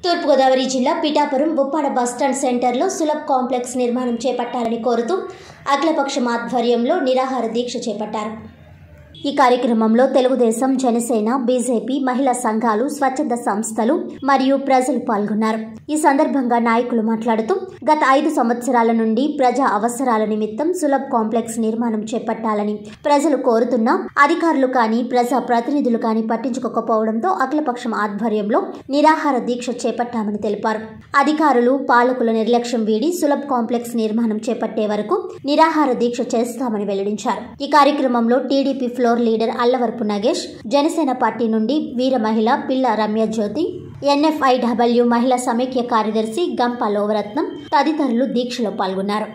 తూర్పు గోదావరి జిల్లా పిఠాపురం ఉప్పాడ బస్టాండ్ సెంటర్లో సులభ్ కాంప్లెక్స్ నిర్మాణం చేపట్టాలని కోరుతూ అఖిలపక్షం ఆధ్వర్యంలో నిరాహార దీక్ష చేపట్టారు. ఈ కార్యక్రమంలో తెలుగుదేశం, జనసేన, బీజేపీ, మహిళా సంఘాలు, స్వచ్ఛంద సంస్థలు మరియు ప్రజలు పాల్గొన్నారు. ఈ సందర్భంగా నాయకులు మాట్లాడుతూ గత 5 సంవత్సరాల నుండి ప్రజా అవసరాల నిమిత్తం సులభ్ కాంప్లెక్స్ నిర్మాణం చేపట్టాలని ప్రజలు కోరుతున్నా అధికారులు కానీ ప్రజా ప్రతినిధులు కానీ పట్టించుకోకపోవడంతో అఖిలపక్షం ఆధ్వర్యంలో నిరాహార దీక్ష చేపట్టామని తెలిపారు. అధికారులు, పాలకుల నిర్లక్ష్యం వీడి సులభ్ కాంప్లెక్స్ నిర్మాణం చేపట్టే వరకు నిరాహార దీక్ష చేస్తామని వెల్లడించారు. ఈ కార్యక్రమంలో TDP floor leader Allavarapu Nagesh, Janasena party నుండి వీర మహిళ పిల్ల రమ్య జ్యోతి, NFIW మహిళా సమైక్య కార్యదర్శి గంప లోవరత్నం తదితరులు దీక్షలో పాల్గొన్నారు.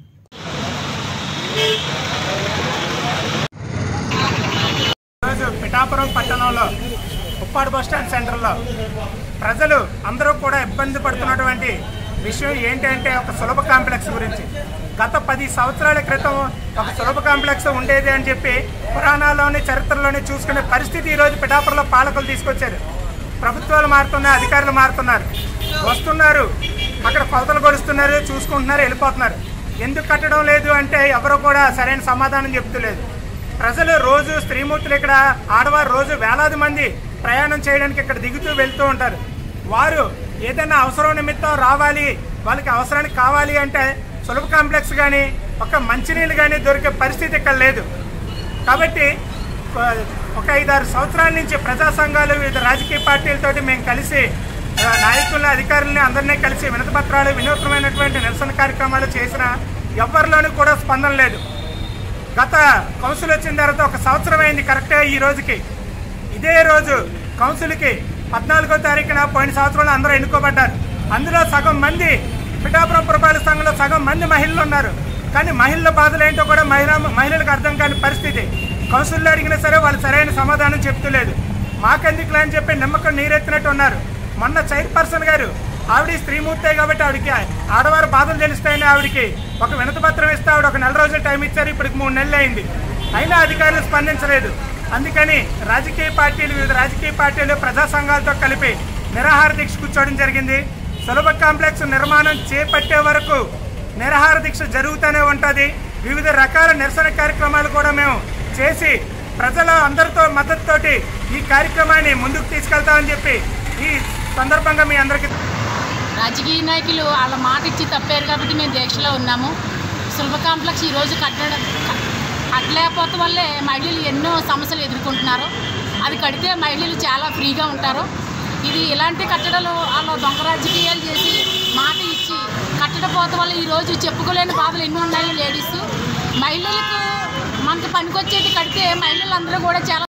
పిఠాపురం పట్టణంలో ఉప్పాడ బస్టాండ్ సెంటర్లో ప్రజలు అందరూ కూడా ఇబ్బంది పడుతున్నటువంటి విషయం ఏంటంటే ఒక సులభ కాంప్లెక్స్ గురించి. గత 10 సంవత్సరాల క్రితం ఒక సులభ కాంప్లెక్స్ ఉండేది అని చెప్పి పురాణాల్లోని చరిత్రలోని చూసుకునే పరిస్థితి ఈరోజు పిఠాపురంలో పాలకులు తీసుకొచ్చారు. ప్రభుత్వాలు మారుతున్నాయి, అధికారులు మారుతున్నారు, వస్తున్నారు, అక్కడ కొలతలు కొలుస్తున్నారు, చూసుకుంటున్నారు, వెళ్ళిపోతున్నారు. ఎందుకు కట్టడం లేదు అంటే ఎవరు కూడా సరైన సమాధానం చెప్తలేదు. ప్రజలు రోజు స్త్రీమూర్తులు ఇక్కడ ఆడవారు రోజు వేలాది మంది ప్రయాణం చేయడానికి ఇక్కడ దిగుతూ వెళ్తూ ఉంటారు. వారు ఏదైనా అవసరం నిమిత్తం రావాలి, వాళ్ళకి అవసరానికి కావాలి అంటే సులభ కాంప్లెక్స్ కానీ ఒక మంచినీళ్ళు కానీ దొరికే పరిస్థితి ఇక్కడ లేదు. కాబట్టి ఒక 5-6 సంవత్సరాల నుంచి ప్రజా సంఘాలు, వివిధ రాజకీయ పార్టీలతోటి మేము కలిసి నాయకులను, అధికారులని అందరినీ కలిసి వినతిపత్రాలు, వినూత్నమైనటువంటి నిరసన కార్యక్రమాలు చేసిన ఎవరిలోనూ కూడా స్పందన లేదు. గత కౌన్సిల్ వచ్చిన తర్వాత 1 సంవత్సరం అయింది కరెక్ట్గా ఈ రోజుకి. ఇదే రోజు కౌన్సిల్కి 14వ తారీఖున పోయిన సంవత్సరంలో అందరూ ఎన్నుకోబడ్డారు. అందులో సగం మంది పిఠాపురం పురపాలక సంఘంలో సగం మంది మహిళలు ఉన్నారు. కానీ మహిళల బాధలు ఏంటో కూడా మహిళలకు అర్థం కాని పరిస్థితి. కౌన్సిల్లో అడిగినా సరే వాళ్ళు సరైన సమాధానం చెప్తలేదు. మాకెందుకులే అని చెప్పి నిమ్మకం నీరెత్తినట్టు ఉన్నారు. మొన్న చైర్పర్సన్ గారు, ఆవిడ స్త్రీమూర్తే కాబట్టి ఆవిడకి ఆడవారు బాధలు తెలుస్తాయని ఆవిడకి ఒక వినతిపత్రం ఇస్తే ఆవిడ ఒక 4 రోజులు టైం ఇచ్చారు. ఇప్పటికి 3 నెలలు అయింది, అయినా అధికారులు స్పందించలేదు. అందుకని వివిధ రాజకీయ పార్టీలు ప్రజా సంఘాలతో కలిపి నిరాహార దీక్ష కూర్చోవడం జరిగింది. సులభ కాంప్లెక్స్ నిర్మాణం చేపట్టే వరకు నిరాహార దీక్ష జరుగుతూనే ఉంటుంది. వివిధ రకాల నిరసన కార్యక్రమాలు కూడా మేము చేసి ప్రజల అందరితో మద్దతుతోటి ఈ కార్యక్రమాన్ని ముందుకు తీసుకెళ్తామని చెప్పి ఈ సందర్భంగా మీ అందరికీ. రాజకీయ నాయకులు వాళ్ళ మాట ఇచ్చి తప్పారు కాబట్టి మేము దీక్షలో ఉన్నాము. సులభ కాంప్లెక్స్ ఈరోజు కట్టలేకపోతే వల్లే మహిళలు ఎన్నో సమస్యలు ఎదుర్కొంటున్నారు. అది కడితే మహిళలు చాలా ఫ్రీగా ఉంటారు. ఇది ఇలాంటి కట్టడాలు వాళ్ళు దొంగ రాజకీయాలు చేసి మాట ఇచ్చి కట్టకపోతే వల్ల ఈరోజు చెప్పుకోలేని బాధలు ఎన్నో ఉన్నాయి. లేడీస్, మహిళలకు మనకు పనికొచ్చేది కడితే మహిళలందరూ కూడా చాలా